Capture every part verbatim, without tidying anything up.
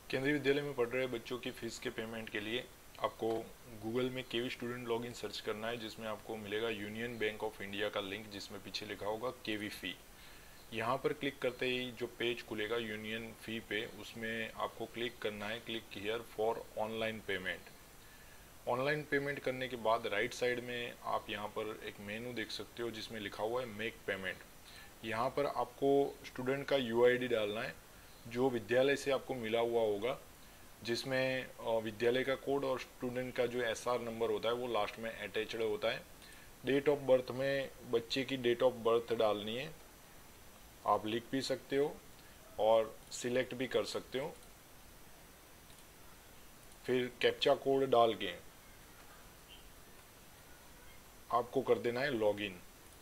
केंद्रीय विद्यालय में पढ़ रहे बच्चों की फ़ीस के पेमेंट के लिए आपको गूगल में केवी स्टूडेंट लॉगिन सर्च करना है, जिसमें आपको मिलेगा यूनियन बैंक ऑफ इंडिया का लिंक, जिसमें पीछे लिखा होगा केवी फ़ी। यहाँ पर क्लिक करते ही जो पेज खुलेगा यूनियन फ़ी पे, उसमें आपको क्लिक करना है, click here for online payment. Online payment करने के बाद राइट साइड में आप यहाँ पर एक मेनू देख सकते हो जिसमें लिखा हुआ है मेक पेमेंट। यहाँ पर आपको स्टूडेंट का यू आई डी डालना है जो विद्यालय से आपको मिला हुआ होगा, जिसमें विद्यालय का कोड और स्टूडेंट का जो एस आर नंबर होता है वो लास्ट में अटैच्ड होता है। डेट ऑफ बर्थ में बच्चे की डेट ऑफ बर्थ डालनी है, आप लिख भी सकते हो और सिलेक्ट भी कर सकते हो। फिर कैप्चा कोड डाल के आपको कर देना है लॉगिन,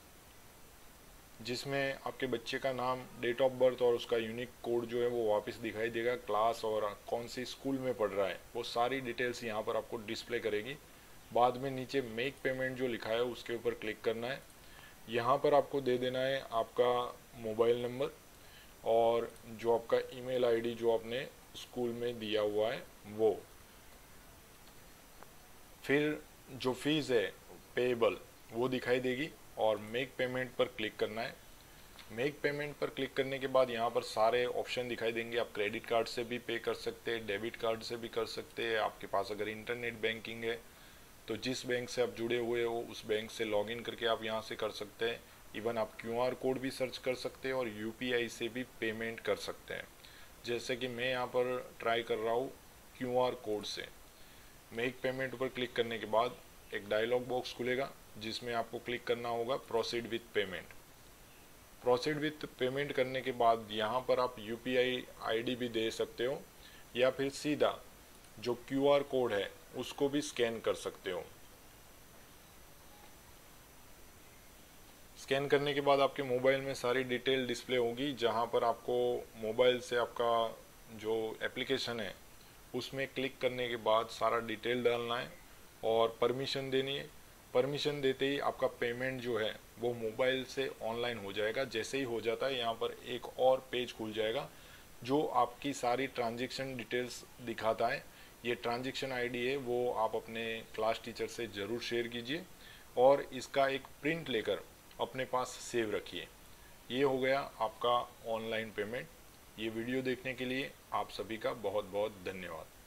जिसमें आपके बच्चे का नाम, डेट ऑफ बर्थ और उसका यूनिक कोड जो है वो वापस दिखाई देगा। क्लास और कौन सी स्कूल में पढ़ रहा है वो सारी डिटेल्स यहाँ पर आपको डिस्प्ले करेगी। बाद में नीचे मेक पेमेंट जो लिखा है उसके ऊपर क्लिक करना है। यहाँ पर आपको दे देना है आपका मोबाइल नंबर और जो आपका ईमेल आईडी जो आपने स्कूल में दिया हुआ है वो। फिर जो फीस है पेएबल वो दिखाई देगी और मेक पेमेंट पर क्लिक करना है। मेक पेमेंट पर क्लिक करने के बाद यहाँ पर सारे ऑप्शन दिखाई देंगे। आप क्रेडिट कार्ड से भी पे कर सकते हैं, डेबिट कार्ड से भी कर सकते हैं। आपके पास अगर इंटरनेट बैंकिंग है तो जिस बैंक से आप जुड़े हुए हो उस बैंक से लॉगिन करके आप यहाँ से कर सकते हैं। इवन आप क्यू आर कोड भी सर्च कर सकते हैं और यू पी आई से भी पेमेंट कर सकते हैं। जैसे कि मैं यहाँ पर ट्राई कर रहा हूँ क्यू आर कोड से। मेक पेमेंट पर क्लिक करने के बाद एक डायलॉग बॉक्स खुलेगा जिसमें आपको क्लिक करना होगा proceed with payment. Proceed with payment करने के बाद यहाँ पर आप U P I I D भी दे सकते हो या फिर सीधा जो क्यू आर कोड है उसको भी स्कैन कर सकते हो। स्कैन करने के बाद आपके मोबाइल में सारी डिटेल डिस्प्ले होगी, जहाँ पर आपको मोबाइल से आपका जो एप्लीकेशन है उसमें क्लिक करने के बाद सारा डिटेल डालना है और परमिशन देनी है। परमिशन देते ही आपका पेमेंट जो है वो मोबाइल से ऑनलाइन हो जाएगा। जैसे ही हो जाता है यहाँ पर एक और पेज खुल जाएगा जो आपकी सारी ट्रांजैक्शन डिटेल्स दिखाता है। ये ट्रांजैक्शन आईडी है वो आप अपने क्लास टीचर से ज़रूर शेयर कीजिए और इसका एक प्रिंट लेकर अपने पास सेव रखिए। ये हो गया आपका ऑनलाइन पेमेंट। ये वीडियो देखने के लिए आप सभी का बहुत बहुत धन्यवाद।